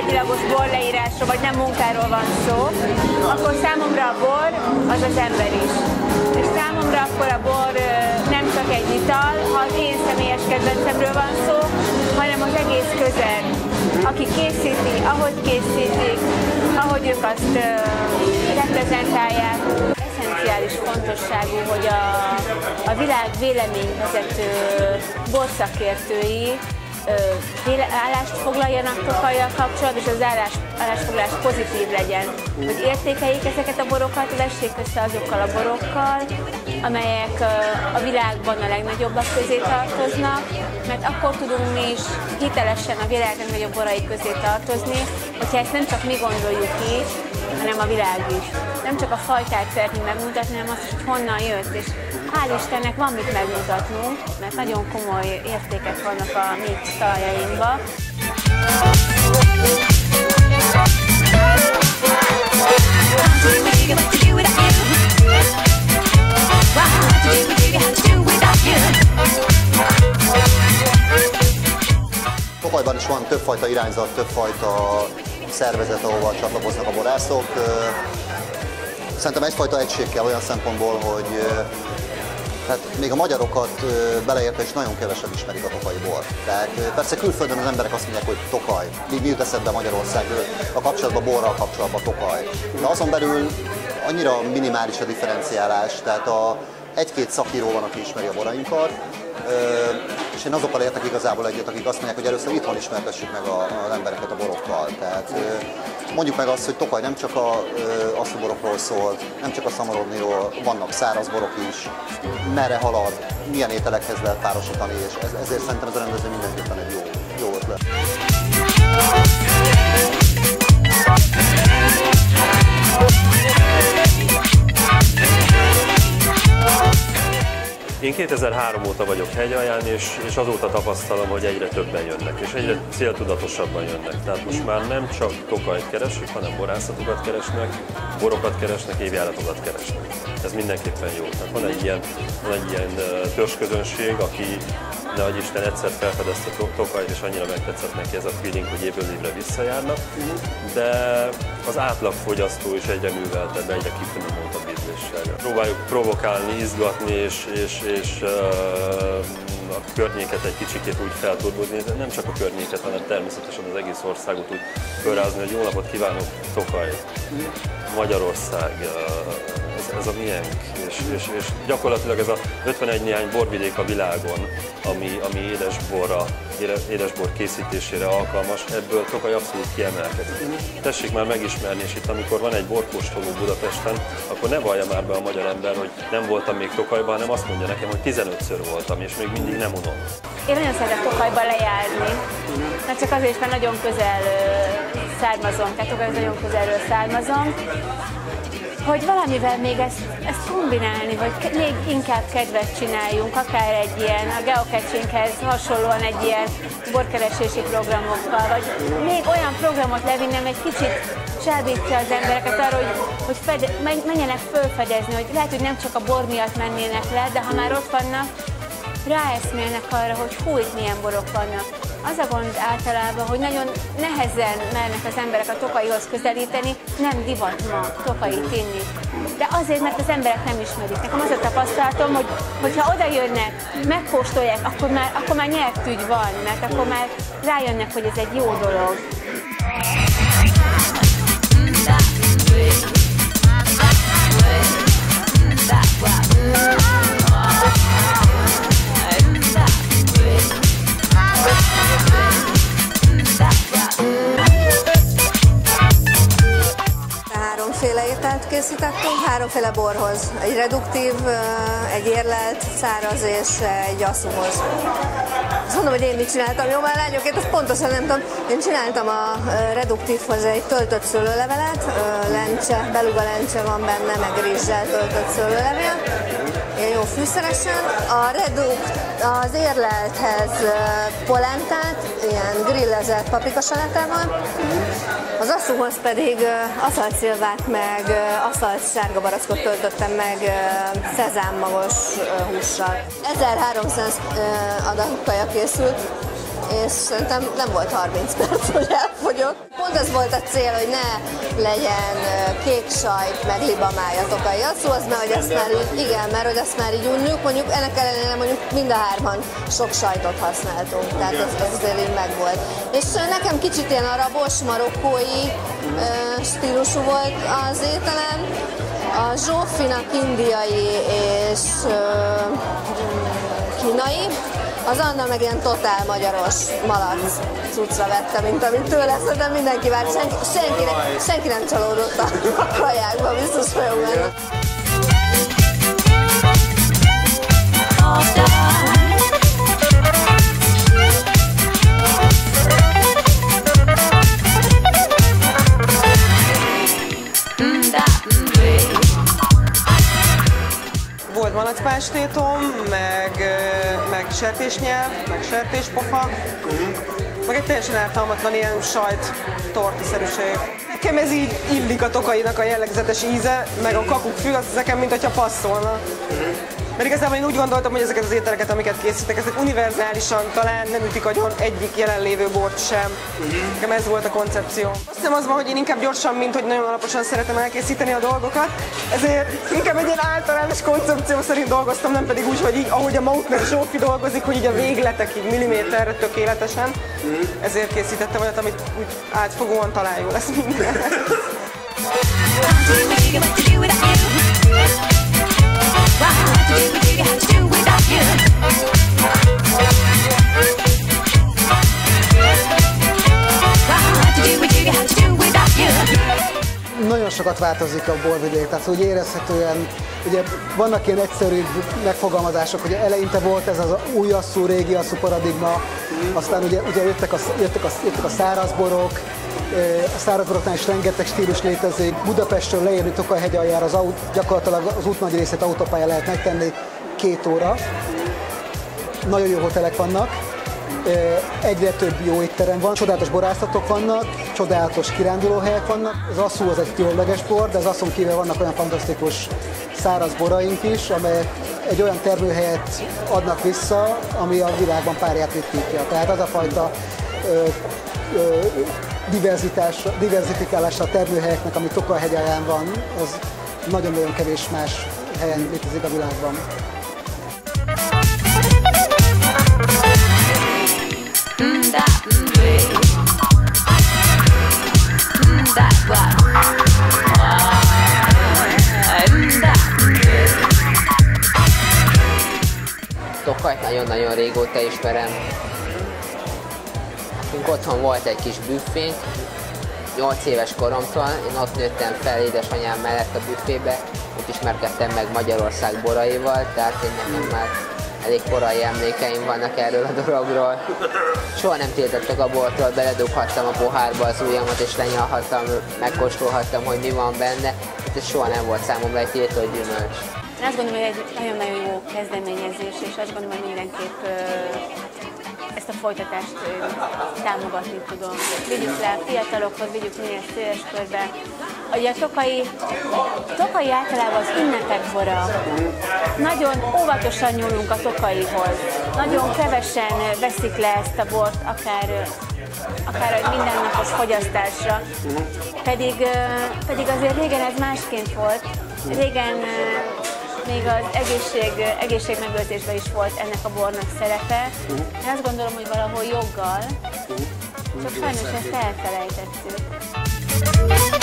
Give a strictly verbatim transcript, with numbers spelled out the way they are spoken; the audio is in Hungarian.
tárgyilagos borleírásról, vagy nem munkáról van szó, akkor számomra a bor az az ember is. És számomra akkor a bor nem csak egy ital, ha az én személyes kedvencemről van szó, hanem az egész közeg, aki készíti, ahogy készítik, ahogy ők azt uh, reprezentálják. Eszenciális fontosságú, hogy a, a világ véleményvezető borszakértői állást foglaljanak Tokajjal kapcsolatban, és az állás, állásfoglalás pozitív legyen. Hogy értékeljék ezeket a borokat, vessék össze azokkal a borokkal, amelyek a világban a legnagyobbak közé tartoznak, mert akkor tudunk mi is hitelesen a világ legnagyobb borai közé tartozni, hogyha ezt nem csak mi gondoljuk így, hanem a világ is. Nem csak a fajtát szeretnénk megmutatni, hanem azt, hogy honnan jött. És hál' Istennek van mit megmutatnunk, mert nagyon komoly értékek vannak a mi talajainkban. Tokajban is van többfajta irányzat, többfajta szervezet, ahova csatlakoznak a borászok. Szerintem egyfajta egység kell olyan szempontból, hogy hát még a magyarokat beleértve is nagyon kevesen ismerik a tokaji bort. Tehát persze külföldön az emberek azt mondják, hogy Tokaj, mi jut eszedbe Magyarország a kapcsolatban, borral kapcsolatban Tokaj. De azon belül annyira minimális a differenciálás, tehát a egy-két szakíró van, aki ismeri a borainkat, és én azokkal értek igazából egyet, akik azt mondják, hogy először itthon ismertessük meg az embereket a borokkal. Tehát mondjuk meg azt, hogy Tokaj nem csak a asszúborokról szól, nem csak a szamorodniról, vannak száraz borok is, merre halad, milyen ételekhez lehet párosítani, és ezért szerintem ez a rendezvény mindenképpen egy jó, jó ötlet. Én kétezer-három óta vagyok hegyalján, és, és azóta tapasztalom, hogy egyre többen jönnek, és egyre céltudatosabban jönnek. Tehát most már nem csak Tokajt keresik, hanem borászatokat keresnek, borokat keresnek, évjáratokat keresnek. Ez mindenképpen jó. Tehát van egy ilyen, van egy ilyen törzsközönség, aki ne adj Isten egyszer felfedezte Tokajt, és annyira megtetszett neki ez a feeling, hogy évről évre visszajárnak, de az átlagfogyasztó is egyre műveltebb, egyre kifinomultabb ízléssel. Próbáljuk provokálni, izgatni, és, és, és uh, a környéket egy kicsikét úgy felturbozni, de nem csak a környéket, hanem természetesen az egész országot úgy fölrázni, hogy jó napot kívánok, Tokaj, Magyarország, uh, ez, ez a miénk, és, és, és gyakorlatilag ez a ötvenegy néhány borvidék a világon, ami, ami édesborra, édesbor készítésére alkalmas, ebből Tokaj abszolút kiemelkedik. Tessék már megismerni, és itt amikor van egy borkóstoló Budapesten, akkor ne vallja már be a magyar ember, hogy nem voltam még Tokajban, hanem azt mondja nekem, hogy tizenötször voltam, és még mindig nem unom. Én nagyon szeretek Tokajba lejárni, mert csak azért, mert nagyon közel származom, tehát Tokaj nagyon közelről származom, hogy valamivel még ezt, ezt kombinálni, vagy még inkább kedvet csináljunk, akár egy ilyen, a geocachinghez hasonlóan egy ilyen borkeresési programokkal, vagy még olyan programot levinnem, egy kicsit csábítja az embereket arra, hogy, hogy fede, menjenek fölfedezni, hogy lehet, hogy nem csak a bor miatt mennének le, de ha már ott vannak, ráeszmélnek arra, hogy hú, itt milyen borok vannak. Az a gond általában, hogy nagyon nehezen mernek az emberek a Tokajhoz közelíteni, nem divat ma Tokajit inni. De azért, mert az emberek nem ismerik. Nekem az a tapasztalatom, hogy hogyha oda jönnek, megkóstolják, akkor már, akkor már nyelvtűgy van, mert akkor már rájönnek, hogy ez egy jó dolog. Háromféle ételt készítettünk, háromféle borhoz. Egy reduktív, egy érlelt, száraz és egy asszúhoz. Azt mondom, hogy én mit csináltam. Jó, már lányok, én azt pontosan nem tudom. Én csináltam a reduktívhoz egy töltött szőlőlevelet, lencse, beluga lencse van benne, meg rizssel töltött szőlőlevél. Ilyen jó fűszeresen. A redukt, az érlelthez polentát, ilyen grillezett paprikasalatával. Az asszúhoz pedig aszaltszilvát meg aszalt sárga barackot töltöttem meg szezámmagos hússal. ezerháromszáz adag kaja készült, és szerintem nem volt harminc perc, hogy elfogyott. Pont ez volt a cél, hogy ne legyen kék sajt, meg libamája Tokai Asszú, az mert hogy ezt már így, igen, mert hogy ezt már így unjuk, mondjuk ennek ellenére mondjuk mind a hárman sok sajtot használtunk, tehát ez, ez azért így megvolt. És nekem kicsit ilyen arabos, marokkói stílusú volt az ételem, a Zsófinak indiai és kínai, az Anna meg ilyen totál magyaros malac cuccra vette, mint amit tőle, szerintem mindenki várt, senki, senki, senki nem csalódott a kajákba, biztos vagyok benne. Volt malacpástétom, meg, meg sertésnyelv, meg sertéspofa, meg egy teljesen ártalmatlan ilyen sajt tortiszerűség. Nekem ez így illik a Tokainak a jellegzetes íze, meg a kakukkfű, az nekem mint hogyha passzolna. Mert igazából én úgy gondoltam, hogy ezeket az ételeket, amiket készítek, ezek univerzálisan talán nem ütik agyon egyik jelenlévő bort sem. Nekem ez volt a koncepció. Azt hiszem az van, hogy én inkább gyorsan, mint hogy nagyon alaposan szeretem elkészíteni a dolgokat, ezért inkább egy ilyen általános koncepció szerint dolgoztam, nem pedig úgy, hogy így, ahogy a Maut meg Zsófi dolgozik, hogy így a végletek így milliméterre tökéletesen. Ezért készítettem olyat, amit úgy átfogóan talán jó lesz minden. Nagyon sokat változik a borvidék, tehát úgy érezhetően, ugye vannak ilyen egyszerű megfogalmazások, hogy eleinte volt ez az új asszú, régi asszú paradigma, aztán ugye, ugye jöttek, a, jöttek, a, jöttek a szárazborok, a szárazboroknál is rengeteg stílus létezik. Budapestről leérni Tokaj-hegy aljára az aut, gyakorlatilag az út nagy részét autópálya lehet megtenni két óra. Nagyon jó hotelek vannak, egyre több jó étterem van, csodálatos borászatok vannak, csodálatos kirándulóhelyek vannak. Az asszú az egy különleges bor, de az asszón kívül vannak olyan fantasztikus száraz boraink is, amelyek egy olyan termőhelyet adnak vissza, ami a világban párját ritkítja. Tehát az a fajta ö, ö, diverzifikálása a termőhelyeknek, ami Tokaj-hegy alján van, az nagyon-nagyon kevés más helyen létezik a világban. Tokajt nagyon-nagyon régóta ismerem. Nekünk otthon volt egy kis büffénk, nyolc éves koromtól, én ott nőttem fel édesanyám mellett a büffébe, ott ismerkedtem meg Magyarország boraival, tehát én nekem már elég korai emlékeim vannak erről a dologról. Soha nem tiltottak a bortól, beledughattam a pohárba az ujjamat és lenyalhattam, megkóstolhattam, hogy mi van benne, ez soha nem volt számomra egy tiltott gyümölcs. Én azt gondolom, hogy egy nagyon-nagyon jó kezdeményezés, és azt gondolom, hogy mindenképp ezt a folytatást támogatni tudom. Vigyük le a fiatalokhoz, vigyük minél széles körbe. Ugye a tokai, tokai általában az ünnepek bora. Nagyon óvatosan nyúlunk a tokaihoz. Nagyon kevesen veszik le ezt a bort, akár, akár egy mindennapos fogyasztásra. Pedig, pedig azért régen ez másként volt. Régen még az egészség, egészségmegőrzésben is volt ennek a bornak szerepe. Én azt gondolom, hogy valahol joggal, csak sajnos ezt elfelejtettük.